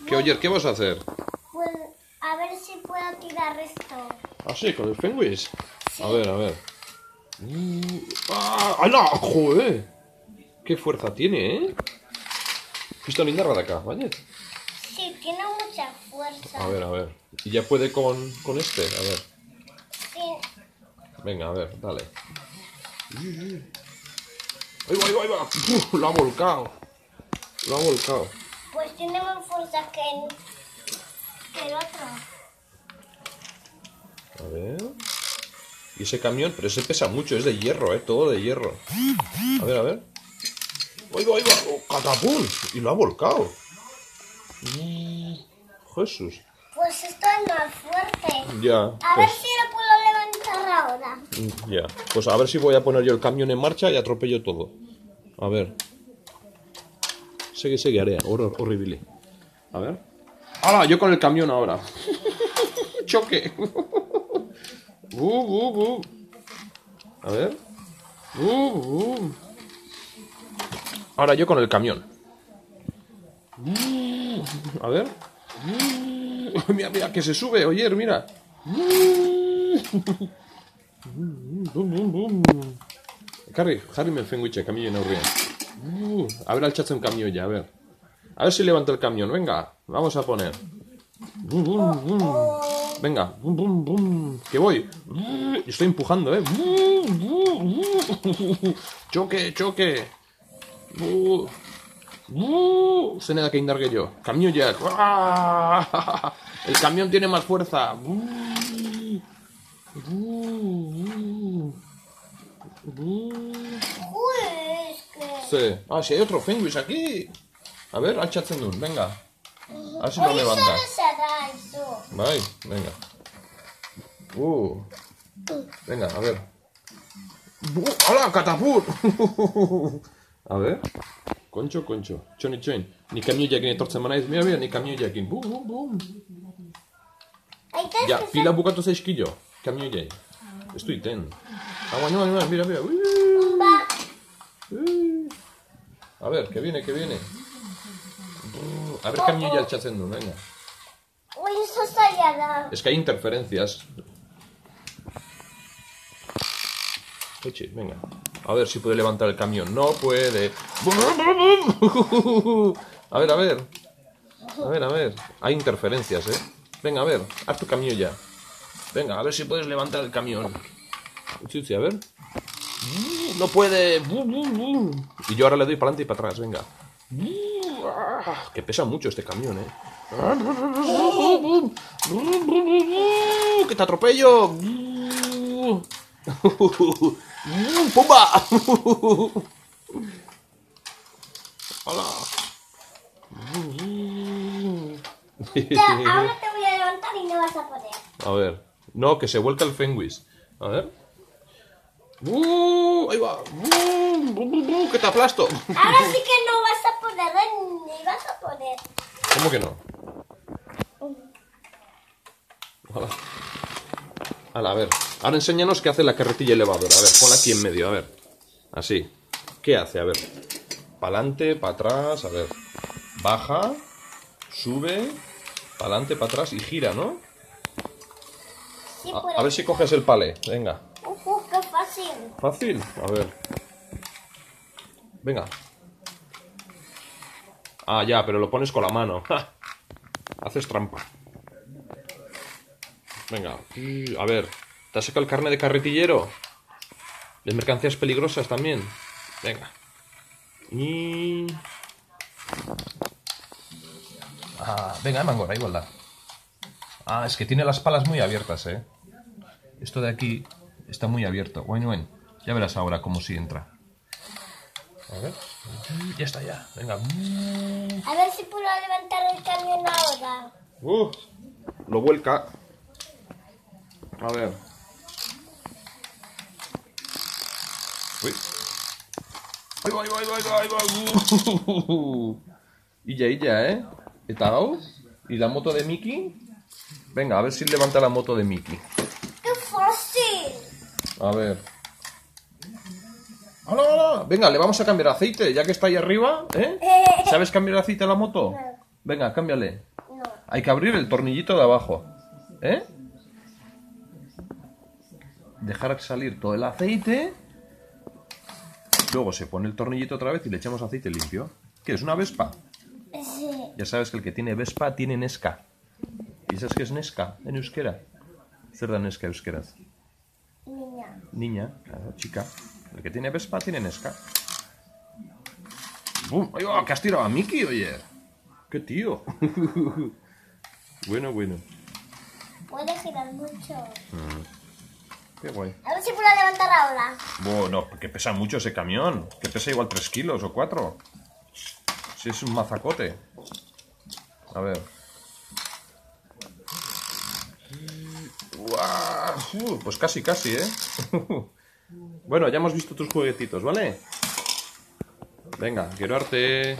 ¿Qué, Oyer, qué vas a hacer? Pues a ver si puedo tirar esto. Ah, sí, con el Fenwis. Sí. A ver, a ver. ¡Hala! ¡Joder! ¡Qué fuerza tiene, eh! Pista linda de acá, ¿vale? Sí, tiene mucha fuerza. A ver. Y ya puede con este, a ver. Sí. Venga, a ver, dale. Ahí va! Lo ha volcado. Lo ha volcado. Pues tiene más fuerza que el otro. A ver. Y ese camión, pero ese pesa mucho, es de hierro, todo de hierro. A ver. Ahí va! ¡Oh, catapum! Y lo ha volcado. Jesús. Pues esto es más fuerte. Ya. A ver si lo puedo levantar ahora. Ya. Pues a ver si voy a poner yo el camión en marcha y atropello todo. A ver. Sigue, área. Horrible. A ver. ¡Hala! Yo con el camión ahora. Choque. A ver. Ahora yo con el camión. A ver. Mira, que se sube, Oyer, mira. Harry me fenguiche, camión en aurrien. A ver al chacho en camión ya, a ver. A ver si levanta el camión, venga. Vamos a poner. Venga, que voy. Estoy empujando, Choque. Se nada que indargue yo. Camión ya. El camión tiene más fuerza. Uy, es que... Sí. Ah, si hay otro Fenwis aquí. A ver, al Chatzendun, venga. A ver si lo Hoy levanta. solo será eso. Vai, venga. Venga, a ver. ¡Hala, catapult! A ver. Concho. Txoni. Ni camión jakin etortzen manaiz. Mira, ni camión jakin. Bum. Ya, pila bukatu zaizkio. Camión jakin. Estoy ten. Aguanta, mira. A ver, que viene. A ver, camión ya el Chatzendun, venga. Uy, eso está allá. Es que hay interferencias. Eche, venga. A ver si puede levantar el camión. No puede. A ver. Hay interferencias, Venga, a ver. Haz tu camión ya. Venga, a ver si puedes levantar el camión. Sí, a ver. No puede. Y yo ahora le doy para adelante y para atrás, venga. Que pesa mucho este camión, ¡Que te atropello! ¡Pumba! ¡Hala! Ahora te voy a levantar y no vas a poder. A ver. No, que se vuelca el Fenwis. A ver. Ahí va. ¡Que te aplasto! Ahora sí que no vas a poder, ni vas a poder. ¿Cómo que no? Hala, a ver. Ahora enséñanos qué hace la carretilla elevadora. A ver, ponla aquí en medio, a ver. Así. ¿Qué hace? A ver. Para adelante, para atrás, a ver. Baja, sube, para adelante, para atrás y gira, ¿no? Sí, A ver si coges el palé. Venga. Qué fácil. Fácil. A ver. Venga. Ah, ya, pero lo pones con la mano. ¡Ja! Haces trampa. Venga. A ver. ¿Te has sacado el carnet de carretillero? De mercancías peligrosas también. Venga. Venga, Mangora, igualdad. Es que tiene las palas muy abiertas, Esto de aquí está muy abierto. Bueno. Ya verás ahora cómo si entra. A ver. Ya está, ya. Venga. A ver si puedo levantar el camión ahora. Lo vuelca. A ver. Uy. Ahí va. Ya, ¿Eta hau? ¿Y la moto de Mickey? Venga, a ver si levanta la moto de Mickey. ¡Qué fácil! A ver. ¡Hola! Venga, le vamos a cambiar aceite, ya que está ahí arriba, ¿Sabes cambiar aceite a la moto? No. Venga, cámbiale. Hay que abrir el tornillito de abajo. ¿Eh? Dejar salir todo el aceite. Luego se pone el tornillito otra vez y le echamos aceite limpio. ¿Qué es? ¿Una Vespa? Sí. Ya sabes que el que tiene Vespa tiene Nesca. ¿Y sabes qué es Nesca en euskera? Zer da Nesca euskeraz? Niña. Niña, claro, chica. El que tiene Vespa tiene Nesca. ¡Bum! ¡Ay, va! ¡Que has tirado a Miki, oye! ¡Qué tío! Bueno, bueno. Puede girar mucho. Qué guay. A ver si puedo levantar ahora. Bueno, que pesa mucho ese camión. Que pesa igual 3 kilos o 4. Si es un mazacote. A ver. ¡Guau! Pues casi, casi, ¿eh? Bueno, ya hemos visto tus juguetitos, ¿vale? Venga, quiero arte.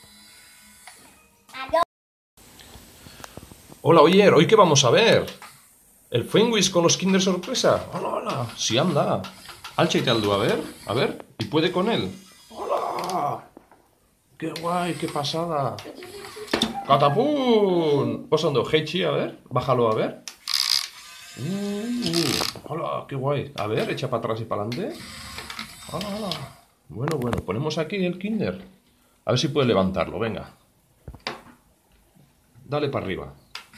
Adiós. Hola, Oyer, ¿hoy qué vamos a ver? ¿El Fenwis con los Kinder Sorpresa? ¡Hola, hola! Sí, anda. Altxe aldu, a ver. ¿Y puede con él? ¡Hola! ¡Qué guay, qué pasada! ¡Catapún! Oso ondo, Heichi, a ver. Bájalo, a ver. ¡Hola, qué guay! A ver, echa para atrás y para adelante. ¡Hola, hola! Bueno, bueno, ponemos aquí el Kinder. A ver si puede levantarlo, venga. Dale para arriba.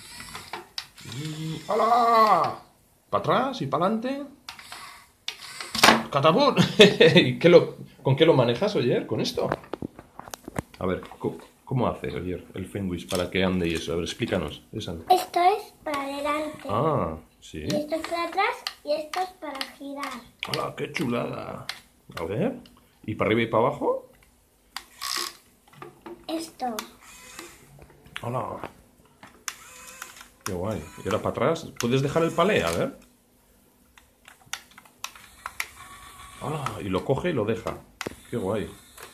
¡Hala! ¿Para atrás y para adelante? ¡Catapún! ¿Y con qué lo manejas, Oyer? ¿Con esto? A ver, ¿cómo hace, Oyer, el Fenwis para que ande y eso? A ver, explícanos. Esto es para adelante. Ah, sí. Y esto es para atrás y esto es para girar. ¡Hala, qué chulada! A ver. ¿Y para arriba y para abajo? Esto. ¡Hala! Qué guay. ¿Y ahora para atrás? ¿Puedes dejar el palé? A ver. ¡Hala! Y lo coge y lo deja. Qué guay.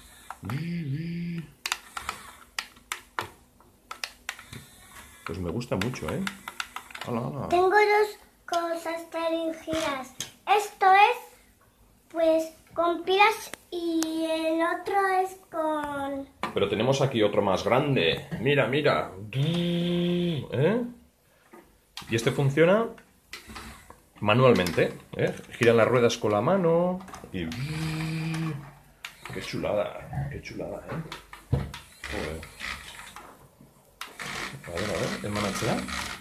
Pues me gusta mucho, ¿eh? ¡Hala, hala! Tengo dos cosas dirigidas. Esto es, pues, con pilas y el otro es con... Pero tenemos aquí otro más grande. Mira, mira. ¿Eh? Y este funciona manualmente. ¿Eh? Giran las ruedas con la mano. Y... ¡Qué chulada! ¡Qué chulada, eh! Joder. A ver, ¿el manachera?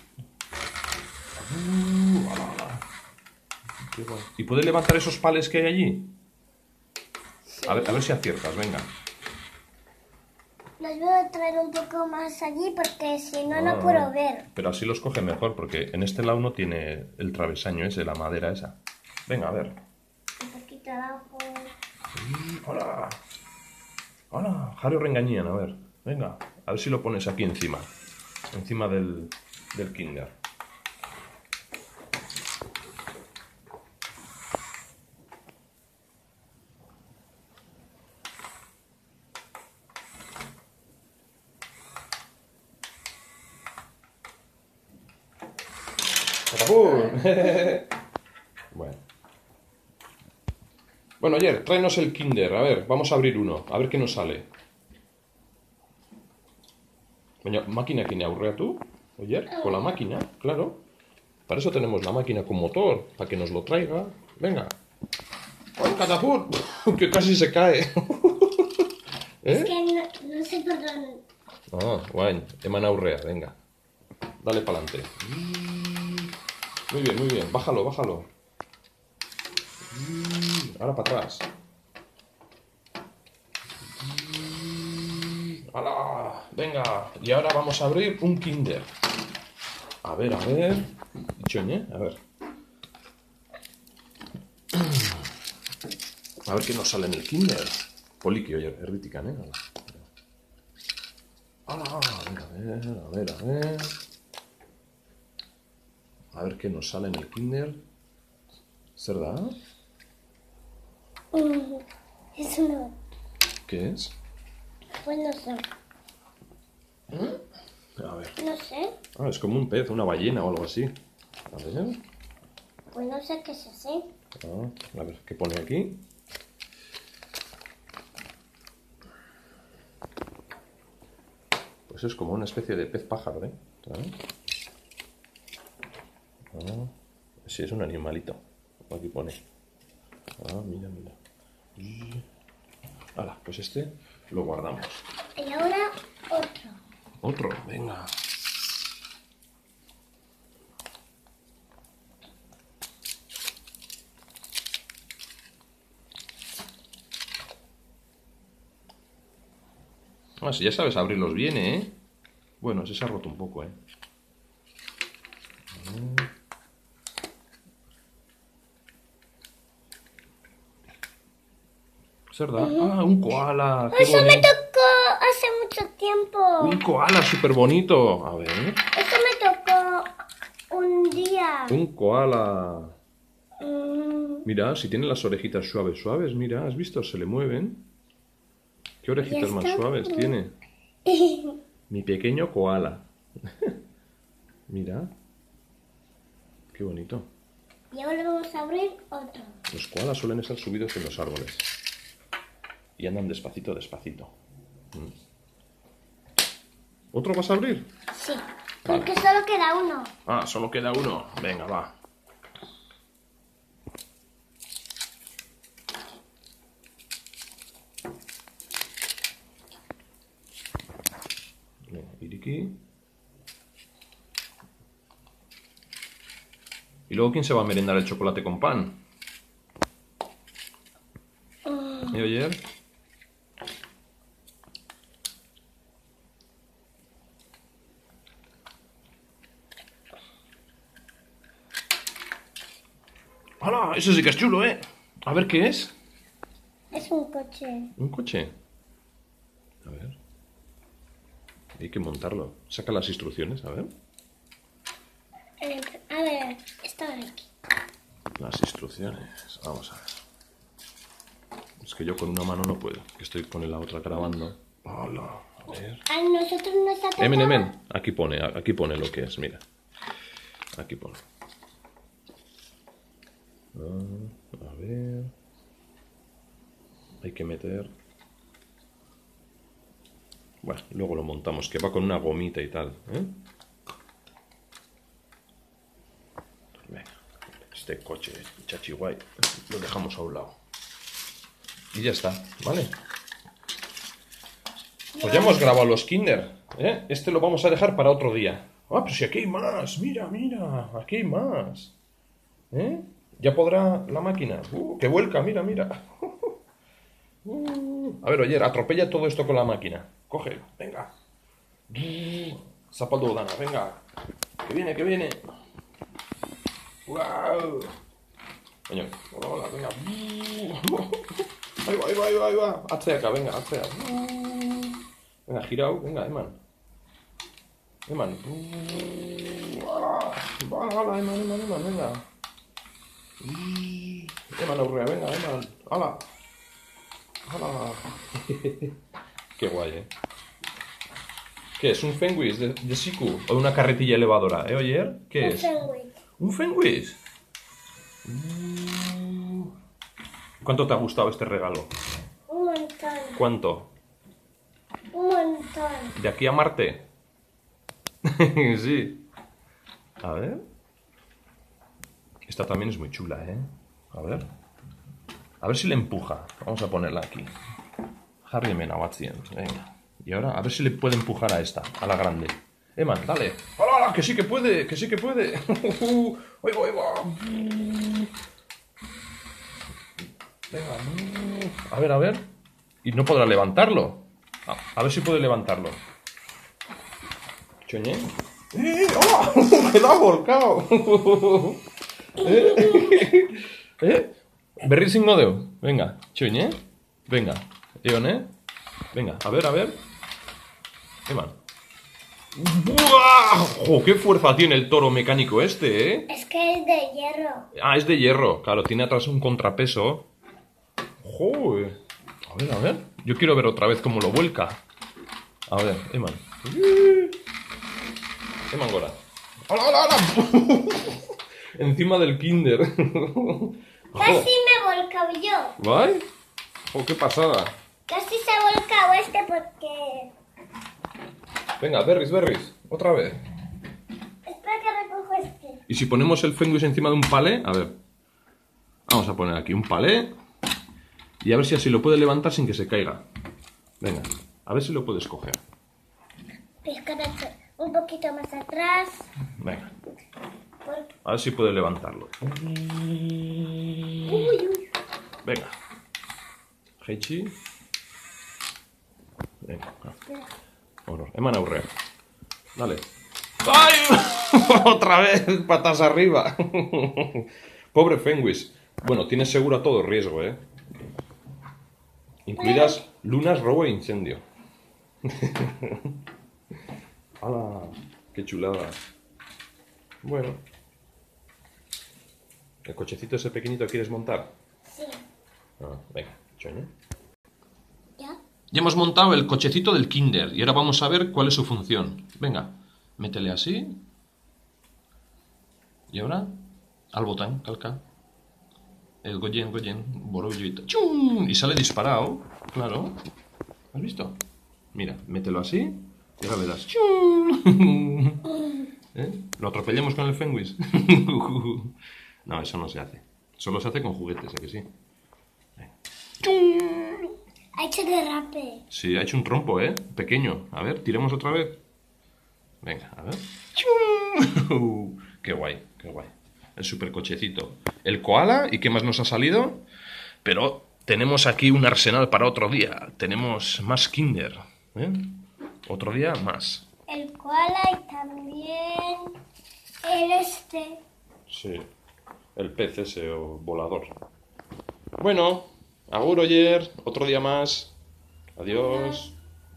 Qué guay. ¿Y puedes levantar esos pales que hay allí? Sí. A ver si aciertas, venga. Los voy a traer un poco más allí porque si no, no puedo ver. Pero así los coge mejor, porque en este lado no tiene el travesaño ese, la madera esa. Venga, a ver. Un poquito abajo. ¡Hola! ¡Hola! Jario Rengañían, a ver. Venga, a ver si lo pones aquí encima. Encima del Kinder. Bueno. Bueno, Oyer, tráenos el Kinder. A ver, vamos a abrir uno. A ver qué nos sale. Baina, makinekin aurreatu, Oyer, con la máquina, claro. Para eso tenemos la máquina con motor, para que nos lo traiga. Venga. ¡Ay, catapult! Que casi se cae. Es que no sé por dónde. Ah, guay. Eman aurrea, venga. Dale para adelante. Muy bien, muy bien. Bájalo, bájalo. Ahora para atrás. ¡Hala! Venga. Y ahora vamos a abrir un Kinder. A ver, a ver. Choñe, a ver. A ver qué nos sale en el Kinder. Poliki, oye, erritican, ¿eh? ¡Hala! Venga, a ver, a ver, a ver. A ver qué nos sale en el Kinder. ¿Será? Es uno. ¿Qué es? Pues no sé. A ver. No sé. Ah, es como un pez, una ballena o algo así. A ver. Pues no sé qué es así. A ver, ¿qué pone aquí? Pues es como una especie de pez pájaro, ¿eh? ¿Eh? Ah, sí, es un animalito. Aquí pone. Ah, mira, mira. Hala, pues este lo guardamos. Y ahora otro. Otro, venga. Ah, si ya sabes abrirlos bien, ¿eh? Bueno, ese se ha roto un poco, ¿eh? ¿Es verdad? Ah, un koala. ¡Qué Eso me bonito! tocó hace mucho tiempo. Un koala súper bonito. A ver. Eso me tocó un día. Un koala. Mm, Mira, si tiene las orejitas suaves, suaves, mira, ¿has visto? Se le mueven. ¿Qué orejitas Ya más está. suaves tiene? Mi pequeño koala. Mira. Qué bonito. Y ahora vamos a abrir otro. Los koalas suelen estar subidos en los árboles. Y andan despacito, despacito. ¿Otro vas a abrir? Sí, porque solo queda uno. Ah, solo queda uno. Venga, va. Venga, Iriki. ¿Y luego quién se va a merendar el chocolate con pan? ¿Y ayer? ¡Hala! Eso sí que es chulo, ¿eh? A ver qué es. Es un coche. ¿Un coche? A ver. Hay que montarlo. Saca las instrucciones, a ver. A ver, está aquí. Las instrucciones. Vamos a ver. Es que yo con una mano no puedo. Que estoy con la otra grabando. ¡Hala! A ver. A nosotros nos ha tocado. Emen. Aquí pone lo que es, mira. Aquí pone. A ver. Hay que meter. Bueno, luego lo montamos, que va con una gomita y tal, ¿eh? Venga, este coche chachiguay lo dejamos a un lado. Y ya está, ¿vale? Pues ya hemos grabado los Kinder, ¿eh? Este lo vamos a dejar para otro día. Ah, pero si aquí hay más, mira, mira, aquí hay más. ¿Eh? Ya podrá la máquina. Que vuelca, mira, mira. A ver, oye, atropella todo esto con la máquina. Coge, venga. Zapaldo Dana, venga. Que viene, que viene. ¡Wow! Coño, hola, hola, venga. Ahí va, ahí va, ahí va, ahí va. Hazte acá, venga, hazte acá. Venga, girao, venga, Eman. Eman. Hala, Eman, Eman, Eman, venga. Eman, Urrea, venga, Eman. Hala. ¡Hala! Qué guay, ¿eh? ¿Qué es? ¿Un Fenwis de Siku? ¿O una carretilla elevadora? Oyer? ¿Qué es? ¿Un Fenwis? ¿Cuánto te ha gustado este regalo? Un montón. ¿Cuánto? Un montón. ¿De aquí a Marte? Sí. A ver. Esta también es muy chula, ¿eh? A ver. A ver si le empuja. Vamos a ponerla aquí. Harry Menawatzien. Venga. Y ahora a ver si le puede empujar a esta, a la grande. Eman, dale. ¡Hola! ¡Que sí que puede! ¡Que sí que puede! ¡Ahí va, ahí va! Venga. A ver, a ver. Y no podrá levantarlo. A ver si puede levantarlo. ¿Choñé? ¡Hola! ¡Que la ha volcado! ¿Eh? Berri sin godeo. Venga, choñé. Venga. Eone. Venga, a ver, a ver. Eman. ¡Buah! ¡Jo! ¡Qué fuerza tiene el toro mecánico este, eh! Es que es de hierro. Ah, es de hierro. Claro, tiene atrás un contrapeso. ¡Joder! A ver, a ver. Yo quiero ver otra vez cómo lo vuelca. A ver, Eman. Eman Gora. ¡Hola, hola, hola! Encima del Kinder. Casi me he volcado yo. ¿Vale? ¡Oh, qué pasada! Casi se ha volcado este porque... Venga, berries, berries. Otra vez. Y si ponemos el Fenwis encima de un palé, a ver. Vamos a poner aquí un palé. Y a ver si así lo puede levantar sin que se caiga. Venga, a ver si lo puedes coger. Un poquito más atrás. Venga. A ver si puede levantarlo. Venga. Heichi. Venga. Eman aurre. Dale. ¡Ay! Otra vez, patas arriba. Pobre Fenwis. Bueno, tienes seguro a todo riesgo, ¿eh? Incluidas lunas, robo e incendio. ¡Hala! ¡Qué chulada! Bueno. ¿El cochecito ese pequeñito quieres montar? Sí. Venga, choño. ¿Ya? Ya hemos montado el cochecito del Kinder y ahora vamos a ver cuál es su función. Venga, métele así. Y ahora, al botón, calca. El Goyen, borolluito. ¡Chum! Y sale disparado. Claro. ¿Has visto? Mira, mételo así y ahora verás. ¡Chum! ¿Eh? ¿Lo atropellamos con el Fenwis? No, eso no se hace. Solo se hace con juguetes, ¿a que sí? ¡Chum! Ha hecho derrape. Sí, ha hecho un trompo, ¿eh? Pequeño. A ver, tiremos otra vez. Venga, a ver. ¡Chum! ¡Qué guay, qué guay! El supercochecito. El koala, ¿y qué más nos ha salido? Pero tenemos aquí un arsenal para otro día. Tenemos más Kinder, ¿eh? Otro día más. El koala y también el este. Sí, el pez ese o volador. Bueno, agur, Oyer. Otro día más. Adiós.